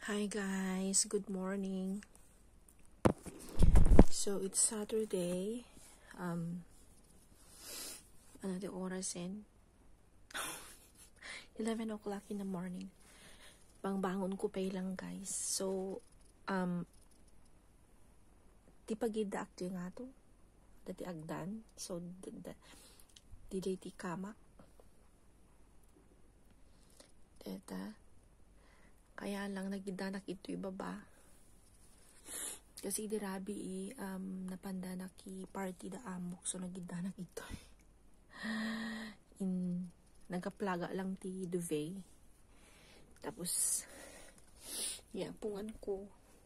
Hi guys, good morning. So it's Saturday. Another oras in 11 o'clock in the morning. Pangbangon ko pa lang guys. So di pagida akti nga to. Dati agdan. So di ti kamak. Deta. Kaya lang nagidanak ito ibaba. Kasi di rabi napandanak i party da amok. So nagidanak ito. Nagaplaga lang ti duvet. Tapos pungan ko.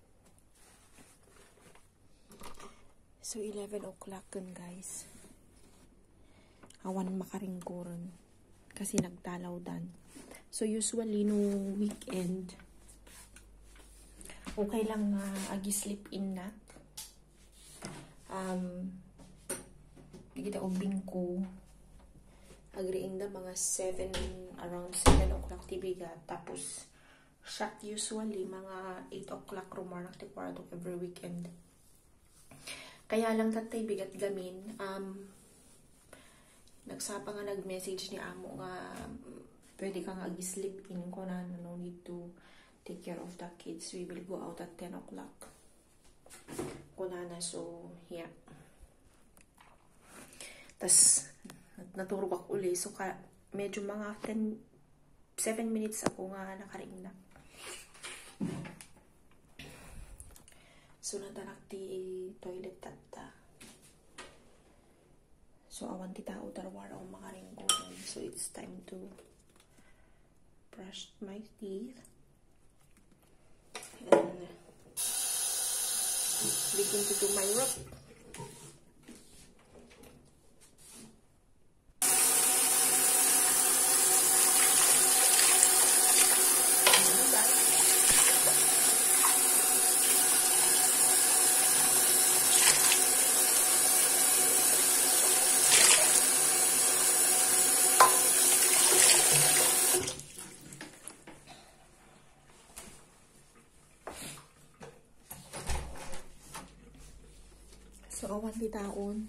So 11 o'clock kun guys. Awan makaringkuron. Kasi nagtalaw dan. So usually no weekend okay lang agi sleep in na. Kita ubing ko agreeing na mga 7 around 7 o'clock tibiga. Tapos shot usually mga 8 o'clock rumarak ti kwarto every weekend. Kaya lang tatay bigat gamin nagsapa nga nag-message ni amo nga pwede kang agi-sleep in ko na no need to take care of the kids. We will go out at 10 o'clock. Kunana, so yeah. Tas naturog ako uli. So medyo mga 7 minutes ako nga nakaring na. So natanak ti toilet tata. So awan ti tao tarwara o makaring ko. So it's time to brush my teeth and begin to do my work. So, awan di taon.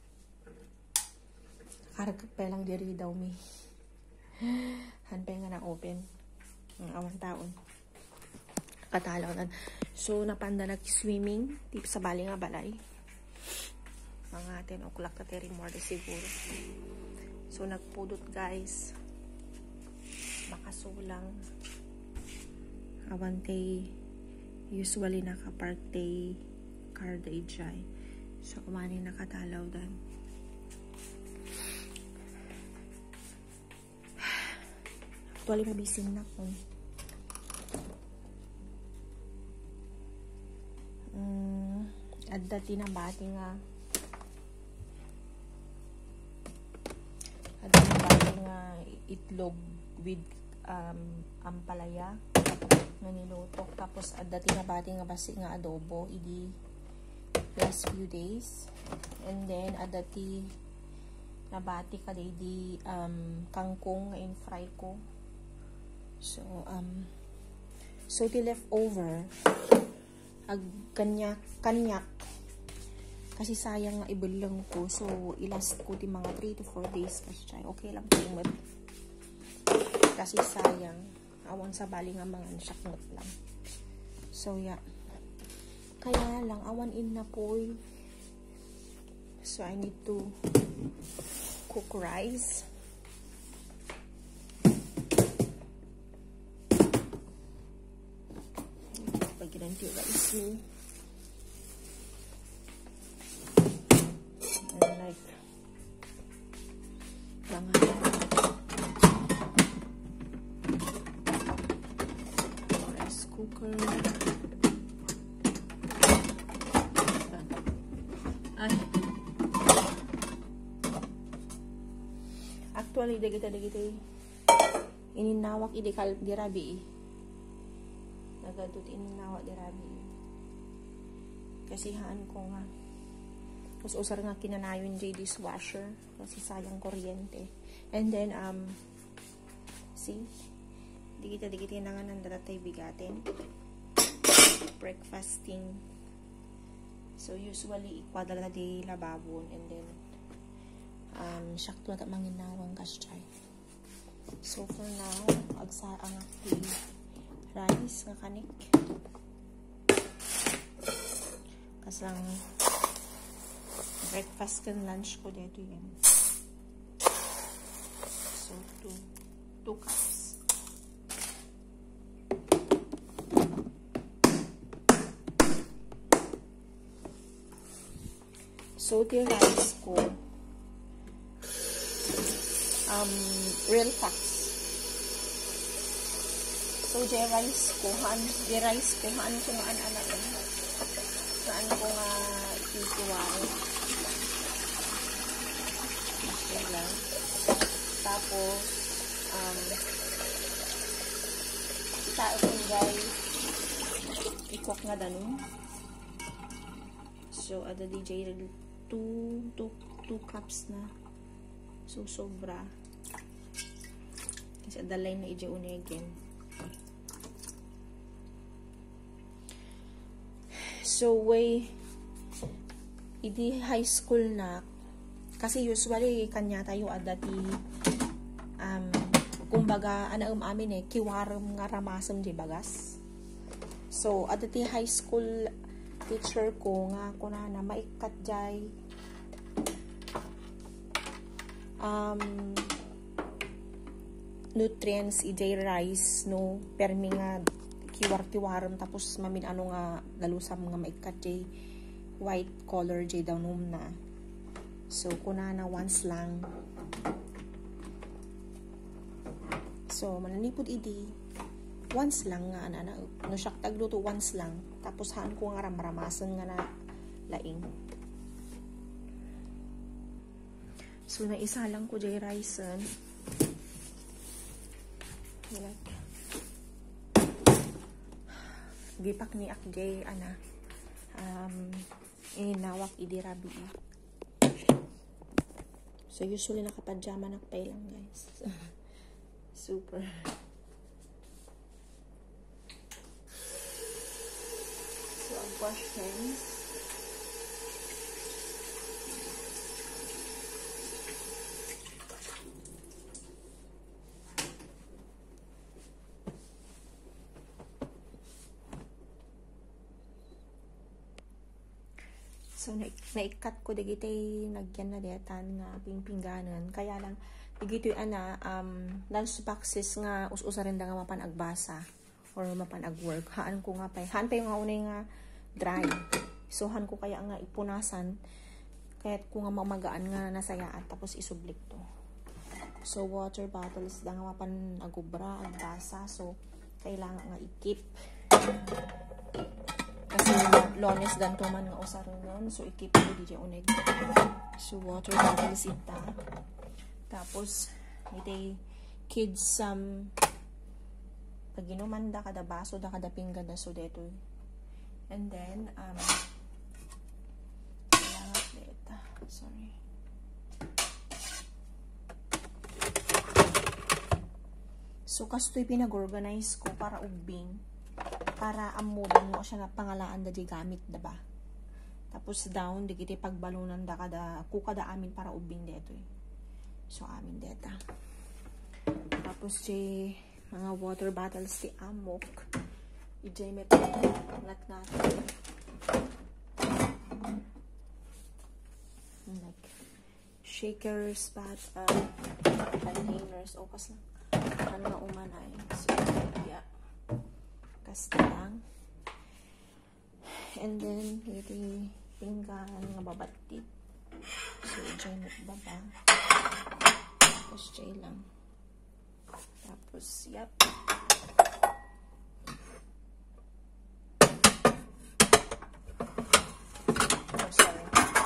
Karagag pa lang diri daw mi. Hanpay nga na open. Awan taon. Katalaw na. So, napanda nag-swimming. Tip sa bali nga balay. Mga 10 o'clock na teri more siguro. So, nagpudot guys. Makasulang. Awan tay usually nakapark tay car day jay. So, kumani nakatalaw dan. Actually, mabising na ko. At dati na bati nga. At dati na bati nga itlog with ampalaya nga nilutok. Tapos at dati na bati nga basi nga adobo. Idi last few days. And then adati nabati ka di kangkong nga in-fry ko. So so the leftover ag kanyak kasi sayang nga ibulang ko. So ilast ko di mga 3 to 4 days kasi okay lang po yung kasi sayang awan sa bali nga mga syaknot lang. So yeah. Kaya lang, awan in na po. So, I need to cook rice. Pag-ganti rice mo. And like, rice cooker. Actually, dagita ininawak idikal dirabi. Nagadut ininawak dirabi. Kasi haan ko nga. Tapos usar nga kinanayon jay dishwasher kasi sayang kuryente. And then see, digita na nga nandaratay bigatin. breakfasting. So usually ikwadala di lababon and then syakto na manginawang kasjay. So for now, agsa ang rice nga kanik. Kasang breakfast kan lunch ko dito yan. So 2 cups. So, the rice ko, real facts. So, the rice ko, haan ko nga anain. Haan ko nga ituwari. Okay lang. Tapos, itao ko guys, i-cook nga danong. So, ada DJ 2 cups na. So, sobra. Kasi adalay na ija unegin. So, idi high school na. Kasi usually, kanya tayo adati kumbaga, anaam amin kiwaram nga ramasam di bagas. So, adati high school teacher ko nga ako na maikat jay nutrients ijay rice no permi nga kiwar-kiwaram tapos mamin ano nga dalusam nga maikat jay white color jay daw num na. So kuna na once lang. So mananipod idi once lang nga no siya tagluto once lang tapos haan ko nga ramaramasan nga na laing. So na isa lang ko jay rice like gipak ni akjay inawak idi rabi. So usually nakapadjama nakapay lang guys. Super. Wash hands. So, naikat ko digitay nagyan na detan nga pingpingganan. Kaya lang, digito'y lunch boxes nga us-usa rin da nga mapanagbasa or mapanag-work. Haan ko nga pay. Haan pa yung nga unay nga dry. So, haan ko kaya nga ipunasan. Kaya't ko nga mamagaan nga nasayaan. Tapos isublik to. So, water bottles da nga mapanagubra, agbasa. So, kailangan nga ikip. Kasi lones ganto man nga usaron nun. So, ikip ko DJ uneg. So, water bottles ita. Tapos, iti kids paginuman da kada baso da kada pinggan da so deto. And then, kailangan deta. Sorry. So, kasto'y pinag-organize ko para ubing. Para amudan mo siya na pangalaan da di gamit da ba. Tapos down di kiti pagbalunan da kada amin para ubing deto. So amin deta. Tapos di mga water bottles ti amok. Ijay may nat like shakers, containers, o kas lang. Ano na umanay. So yeah. Kasta lang. And then, ito yung pinggan nga babatit. So, dyan baba. Tapos, dyan lang. Tapos, yep. Oh, sorry.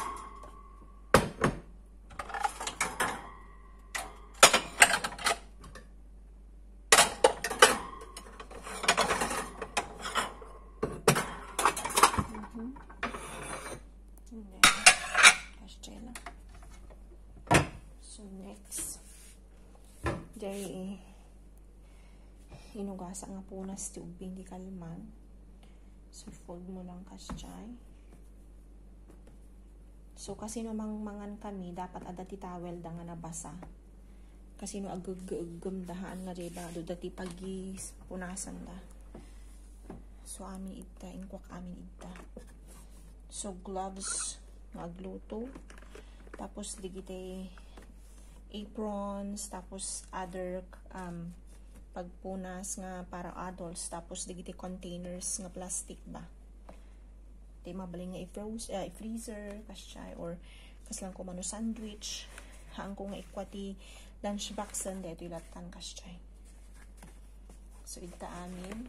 So next, dahil inugasa nga punas ti ubing di kalman. So, fold mo lang kasyay. So, kasi no mangan kami, dapat adati towel da nga nabasa. Kasi no agugumdahaan nga diba, do dati pagi punasan da. So, amin ita, ingkwak amin ita. So, gloves nga agluto. Tapos, digite aprons, tapos other pagpunas nga para adults, tapos digiti containers nga plastic ba. Di mabaling nga i-freezer, kasyay, or kaslang ko mano sandwich, haang ko nga ikwati lunch boxan, dito ilatan kasyay. So, ita amin.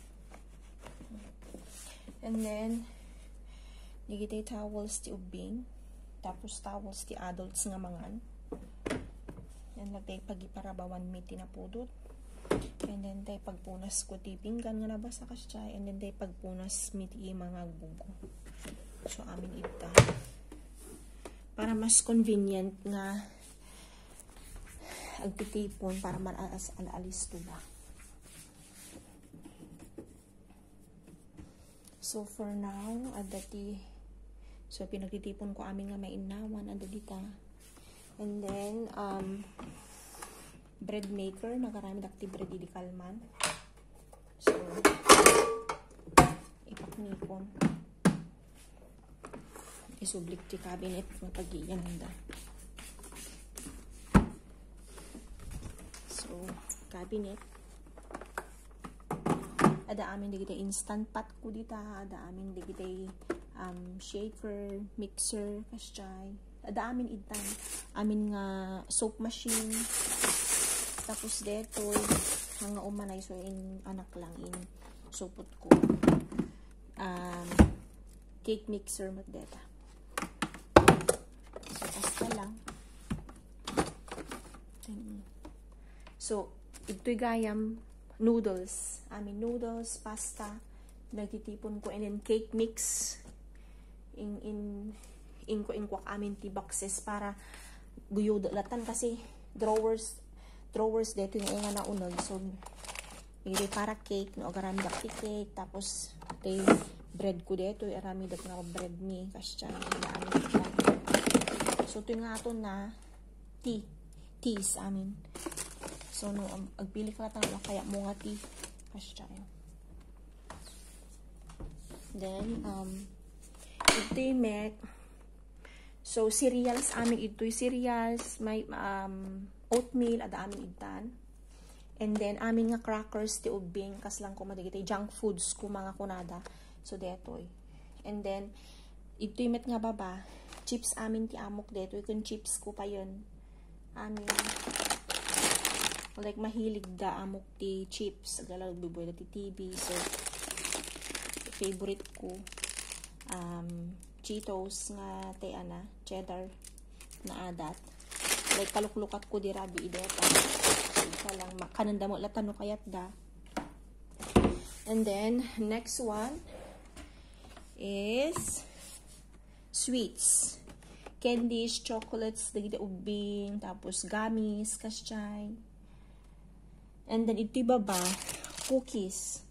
And then, digiti towels ti ubing, tapos towels ti adults nga mangan. And nagtay pagiparabawan mi tinapudot. And then tay pagpunas ko ti pinggan nga nabasa kasyay. And then tay pagpunas mi ti mga bugo. So amin ita. Para mas convenient nga agtitipon para alis to ba. So for now, adati so pinagtitipon ko amin nga mainawan adadita. And then bread maker, nakarami dakti bread di kalman. So, ipaknipon. Isublik ti cabinet ng pag-iyan handa. So, cabinet. Ada amin digitay instant pot ko dita. Ada amin digitay shaker, mixer, kasyay. Ada amin itan. Amin nga soap machine. Tapos dito, hanga umanay, so in anak lang, in supot ko. Cake mixer magdeta. So, pasta lang. So, ito'y gayam, noodles. Amin noodles, pasta, nagtitipon ko, and then cake mix. In ko amin ti boxes para guyudlatan kasi drawers dito yung nga naunod. So, mayroon para cake, no, agarami dakti cake, tapos, tay bread ko dito, arami dak nga bread ni, kasi dyan, so, ito yung nga ito na teas, amin. So, no, agpili ka lang, kaya mo nga tea, kasi dyan. Then, ito yung mek. So, cereals, amin ito yung cereals, may, oatmeal, ada amin itan. And then, amin nga crackers, ti ubing, kaslang ko madigitay, junk foods ko mga kunada. So, detoy. And then, ito'y met nga baba, chips amin ti amok deto. Ikon chips ko pa yun. Amin, like, mahilig da amok ti chips. Agalalag biboy na ti TV. So, favorite ko, Cheetos nga ti cheddar na adat. Like, kaluklukat ko di rabi ideta. So, isa lang, kananda mo latano kayat da. And then, next one is sweets. Candies, chocolates, dagiti ubing, tapos gummies, kasyay. And then, ito baba, cookies.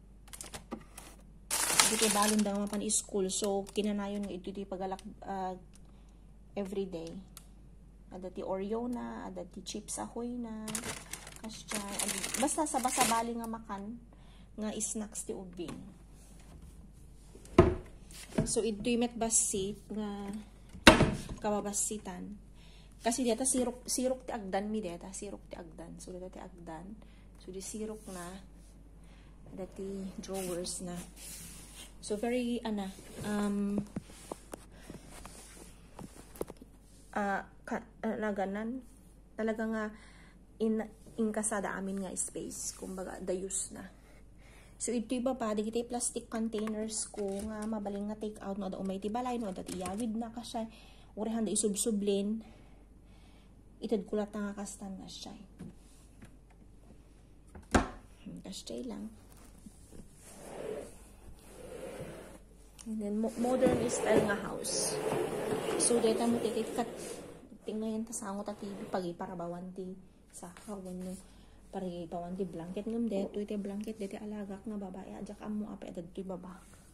Ito balon daw mapan school. So, kinanayon nga ito pagalak everyday. Ada ti Oreo na, ada ti chips ahoy na, kasyay. Basta sa basa-bali nga makan, nga snacks ti ubing. So, ito yung met basit nga kababasitan. Kasi dito sirok ti agdan mi dito. Sirok ti agdan. So, dito ti agdan. So, di sirok na. Dati drawers na. So, very, ganan. Talaga nga, in kasada amin nga space. Kumbaga, dayus na. So, ito iba pa, di kita plastic containers ko nga mabaling nga take out no, da umay ti balay no, da ti yawid na kasya, urihan da isubsublin, itad kulat nga kastan na siya. Kasya lang. And then, modern style nga house. So, dito mo tikikat, tingnan yan ta sangot at TV, pagi para bawan ti sa kawan nyo. Pari pawan ti blanket ngam deto iti blanket deti alagak na babae ajak amo ape adad ti baba.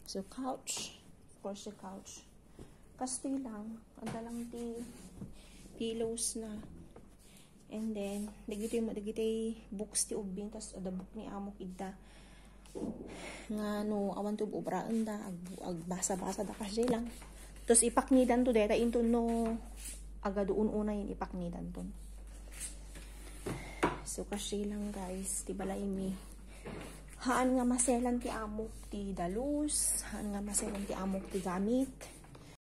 So, couch. Of course, the couch. Kastoy lang. Ang dalang ti pillows na. And then, dagitoy books ti ubing. Tapos, ada book ni amok ida. Nga, no, awan to bubraan da. Agbasa-basa da kasi lang. Tapos, ipaknidan to deta. Into no, aga doon una yun ipaknidan to. So, kasi lang guys. Di balay mi. Haan nga maselan ti amok ti dalus. Haan nga maselan ti amok ti gamit.